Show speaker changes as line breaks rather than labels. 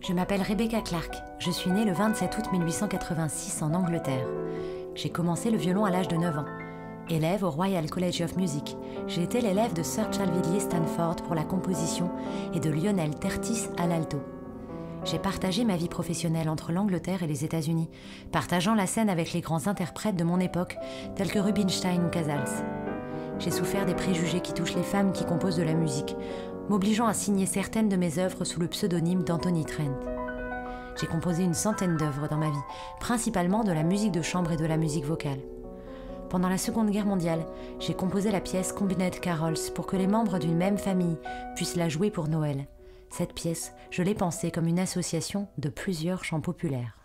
Je m'appelle Rebecca Clark, je suis née le 27 août 1886 en Angleterre. J'ai commencé le violon à l'âge de 9 ans. Élève au Royal College of Music, j'ai été l'élève de Sir Chalvidley Stanford pour la composition et de Lionel Tertis à l'alto. J'ai partagé ma vie professionnelle entre l'Angleterre et les États-Unis, partageant la scène avec les grands interprètes de mon époque, tels que Rubinstein ou Casals. J'ai souffert des préjugés qui touchent les femmes qui composent de la musique, m'obligeant à signer certaines de mes œuvres sous le pseudonyme d'Anthony Trent. J'ai composé une centaine d'œuvres dans ma vie, principalement de la musique de chambre et de la musique vocale. Pendant la Seconde Guerre mondiale, j'ai composé la pièce Combined Carols pour que les membres d'une même famille puissent la jouer pour Noël. Cette pièce, je l'ai pensée comme une association de plusieurs chants populaires.